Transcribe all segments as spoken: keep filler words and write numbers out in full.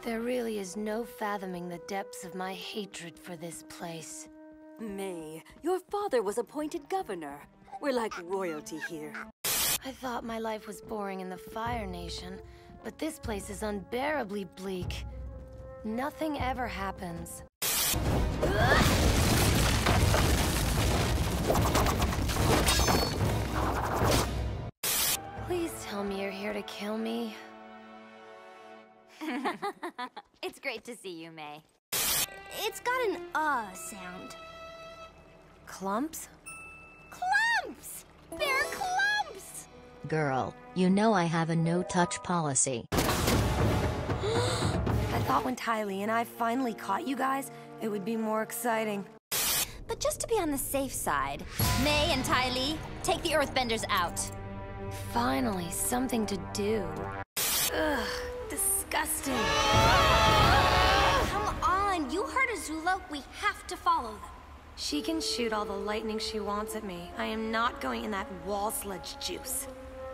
There really is no fathoming the depths of my hatred for this place. May, your father was appointed governor. We're like royalty here. I thought my life was boring in the Fire Nation, but this place is unbearably bleak. Nothing ever happens. Please tell me you're here to kill me. It's great to see you, May. It's got an uh sound. Clumps? Clumps! They're clumps! Girl, you know I have a no-touch policy. I thought when Tylee and I finally caught you guys, it would be more exciting. But just to be on the safe side, May and Tylee, take the Earthbenders out. Finally, something to do. Ugh, disgusting. Come on, you heard Azula. We have to follow them. She can shoot all the lightning she wants at me. I am not going in that wall sludge juice.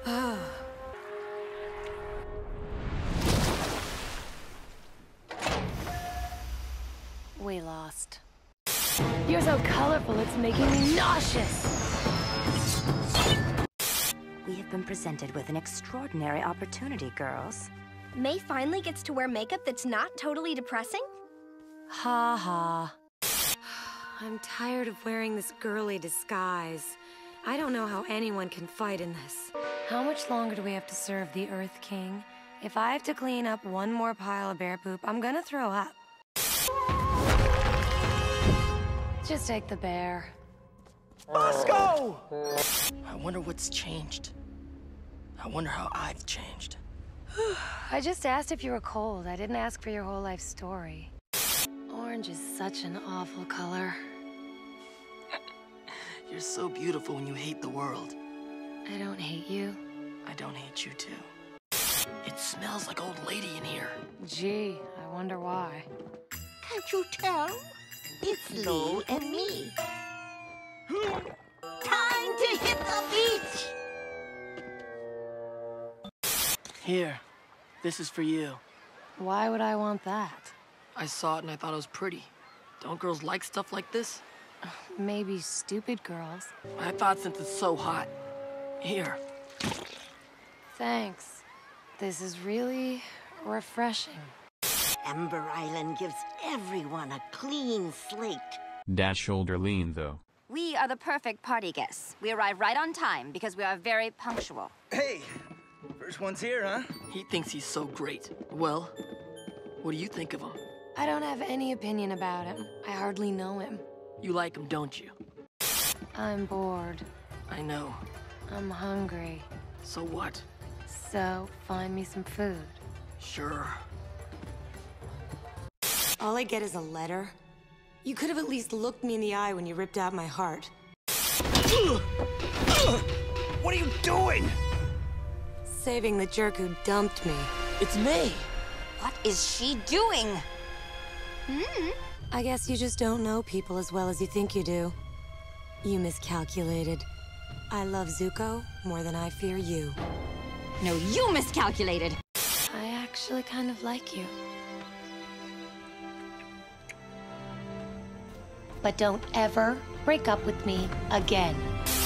We lost. You're so colorful, it's making me nauseous. We have been presented with an extraordinary opportunity, girls. May finally gets to wear makeup that's not totally depressing? Ha ha. I'm tired of wearing this girly disguise. I don't know how anyone can fight in this. How much longer do we have to serve the Earth King? If I have to clean up one more pile of bear poop, I'm gonna throw up. Just take the bear. Bosco! I wonder what's changed. I wonder how I've changed. I just asked if you were cold. I didn't ask for your whole life story. Orange is such an awful color. You're so beautiful when you hate the world. I don't hate you. I don't hate you too. It smells like old lady in here. Gee, I wonder why. Can't you tell? It's Lou and me. Time to hit the beach! Here, this is for you. Why would I want that? I saw it and I thought it was pretty. Don't girls like stuff like this? Maybe stupid girls. I thought since it's so hot. Here. Thanks. This is really refreshing. Ember Island gives everyone a clean slate. Dash shoulder lean, though. We are the perfect party guests. We arrive right on time because we are very punctual. Hey, first one's here, huh? He thinks he's so great. Well, what do you think of him? I don't have any opinion about him. I hardly know him. You like him, don't you? I'm bored. I know. I'm hungry. So what? So, find me some food. Sure. All I get is a letter? You could have at least looked me in the eye when you ripped out my heart. What are you doing? Saving the jerk who dumped me. It's May. What is she doing? Hmm? I guess you just don't know people as well as you think you do. You miscalculated. I love Zuko more than I fear you. No, you miscalculated. I actually kind of like you. But don't ever break up with me again.